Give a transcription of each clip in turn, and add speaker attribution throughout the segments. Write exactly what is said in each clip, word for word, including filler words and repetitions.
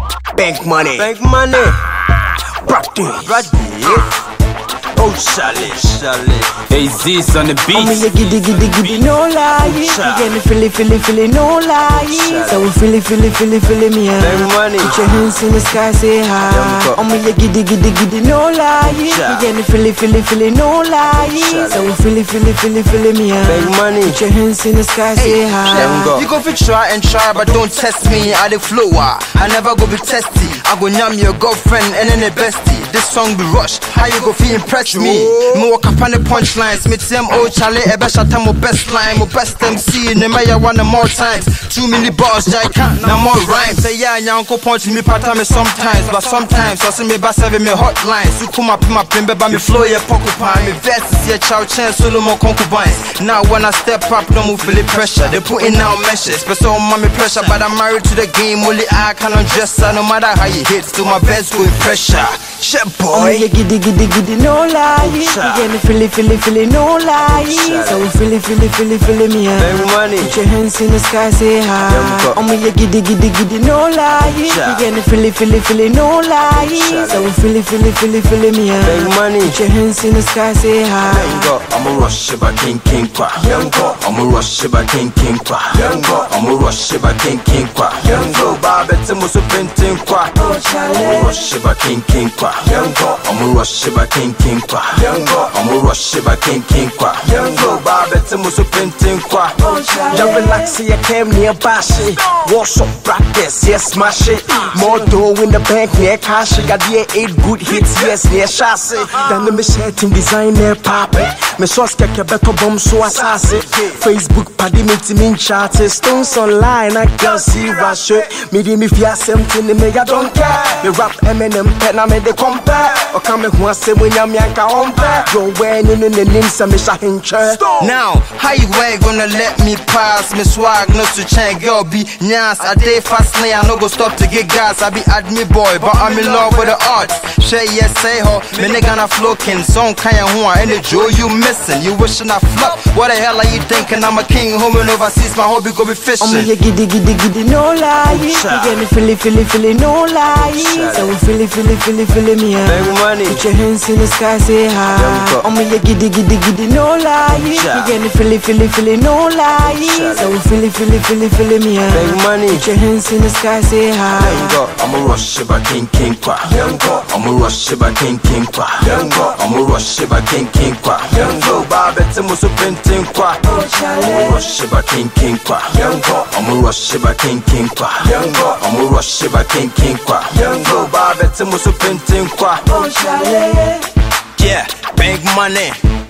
Speaker 1: Bank money,
Speaker 2: bank money,
Speaker 1: practice,
Speaker 2: practice. Oh, Charlie, Charlie.
Speaker 3: Hey, Z's on the beat.
Speaker 4: Oh, me a giddy, giddy, giddy, no lie. You get me feely, feely, feely, no lie. So we feely, feely, feely, feely me out.
Speaker 2: Bank money.
Speaker 4: Put your hands in the sky, say hi. Oh, me a giddy, giddy, giddy, no lie. You get me feely, feely, feely, no lie. So we feely, feely, feely, feely me out.
Speaker 2: Bank money.
Speaker 4: Put your hands in the sky, say hi.
Speaker 2: You go fi try and try, but don't test me. I the flow, I never go be testy. I go nyam your girlfriend and then the bestie. This song be rushed. How you go fi impress me? Me walk up on the punchlines. Me tell oh Charlie, ebe shata mo best line, mo best M C. Ne me ya one more times. Too many bars, I can't. No more rhymes. Say yeah, nyanko punch me pata me sometimes, but sometimes I see me bass have me hotline. So come up my pin, but me flow ya poco pine. Me verses ya chow chance solo mo concubines. Now when I step up, no move feel the pressure. They putting out measures, but so mommy pressure. But I'm married to the game, only I can undress her. No matter how you hit, still my best with pressure. Shit boy.
Speaker 4: Oh, me a giddy, giddy, giddy, no lie. You get me feely, feely, feely, no lie. So we feely, feely, feely, feely me out.
Speaker 2: Bank money.
Speaker 4: Put your hands in the sky, say hi. Oh, me a giddy, giddy, giddy, no lie. You get me feely, feely, feely, no lie. So we feely, feely, feely, feely me out.
Speaker 2: Bank money.
Speaker 4: Put your hands in the sky, say hi.
Speaker 3: I'm a rush about king king kwa. I'm a rush about king king kwa. I'm a rush about king king kwa.
Speaker 2: Young Baba, Timoso Pentin kwa.
Speaker 4: Oh, Charlie.
Speaker 3: I'm a rush about king king kwa. I'm a rush about king king kwa. I'm a rush about king king kwa.
Speaker 2: Young Baba, Timoso Pentin kwa.
Speaker 1: ya relax, ya came near Bashi. Wash up practice, yes, smash it. More dough in the bank, near cash. Got the eight good hits, yes, near chassis. Then the machine design near papi. Me sauce keke better bomb so assassin. Facebook paddy me to mean chat. Stones online, I can see rush it. Me di me fear something, me I don't care. Me rap Eminem, pen I me they compare. Or come me who say when I'm yanka on pair. Yo, when in the name, some me shahin chair.
Speaker 2: Now, how you way gonna let me pass? Me swag no to change, girl be nyas. I day fast lay, I no go stop to get gas. I be admin boy, but I'm in love with the arts. Say yes, say ho, me nigga na floating. Song kaya hua, and the joy you missing. You wishing I flop. What the hell are you thinking? I'm a king home and overseas, my hobby go be fishing.
Speaker 4: Oh, me a giddy, giddy, giddy, no lie. You get me feely, feely, feely, no lie. So we feely, feely, feely, feely me out.
Speaker 2: Bank money.
Speaker 4: Put your hands in the sky, say hi. Oh, me a giddy, giddy, giddy, no lie. You get me feely, feely, feely, no lie. So we feely, feely, feely, feely me out.
Speaker 2: Bank money.
Speaker 4: Put your hands in the sky, say hi.
Speaker 3: I'm a rush about king king kwa. I'm a rush about king king kwa. I'm a rush about king king kwa.
Speaker 2: Young Baba, Timoso Pentin kwa.
Speaker 4: Oh, Charlie.
Speaker 3: I'm a rush about king king kwa. I'm a rush about king king kwa. I'm a rush about king king kwa.
Speaker 2: Young Baba, Timoso Pentin kwa.
Speaker 4: Oh, Charlie.
Speaker 2: Yeah, bank money.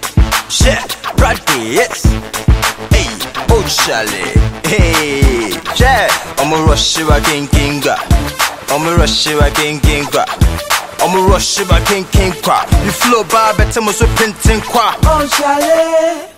Speaker 2: Shit, practice. Hey, oh Charlie. Hey, yeah. I'm a rush about king king kwa. I'm a rush about king king kwa. I'm a rush about king king kwa. You flow by better, Timoso Pentin kwa.
Speaker 4: Oh, Charlie.